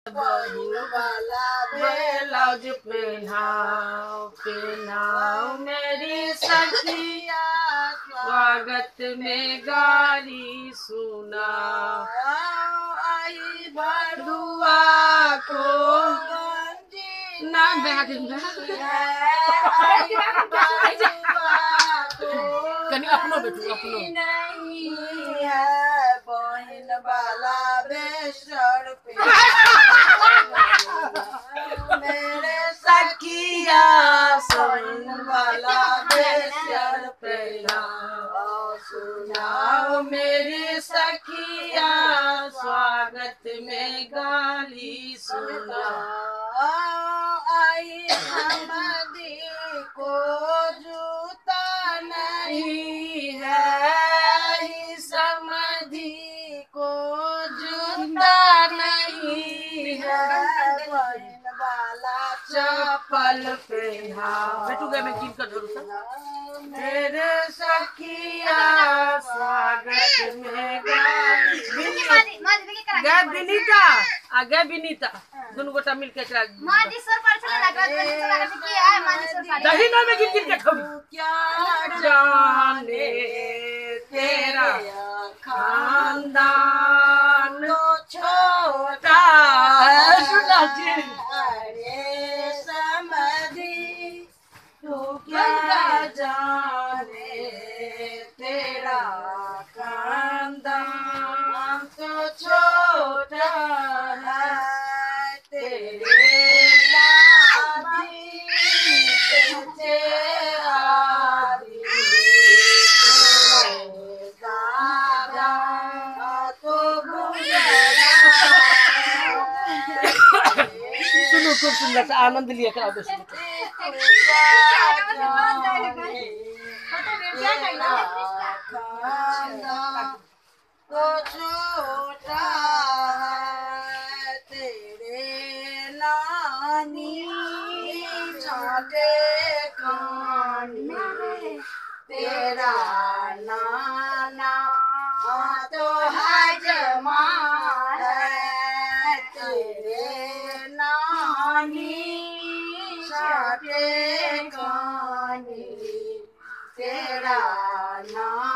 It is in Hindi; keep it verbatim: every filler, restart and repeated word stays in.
बहू वाला ब्लाउज पहनाओ पहनाओ मेरी सखिया, स्वागत में गाली सुनाओ। आई भड़ुआ को ना कनी अपनो बेटू अपनो नहीं है बहन वाला बेसर पे मेरे सखिया बहन वाला बेसर पे सुनाओ मेरी सखिया, स्वागत में गाली सुनाओ। आई समधी को जूता नहीं है, समधी को जूता नहीं है, बहन वाला चप्पल पहना। बेटू गए मैं कीन कर धरू मेरे सखिया, स्वागत में गे बिनीता आ गे बिनीता दोनों गोटा मिलके चला मादी सर पर चला लगा की है मादी सर पर दही ना में गिन गिन के खाओ। क्या जाने तेरा खानदान छोटा है सुना जी, अरे समझी तू क्या जाने तेरा खानदान तो छोटा है, तेरे लाडी आदि दादा तो सुनो खूब सुंदर सा आनंद लिया करा दो तो छोटा है, तेरे नानी छाटे कानी, तेरा नाना तो है जमाल है, तेरे नानी छाटे कानी, तेरा नाना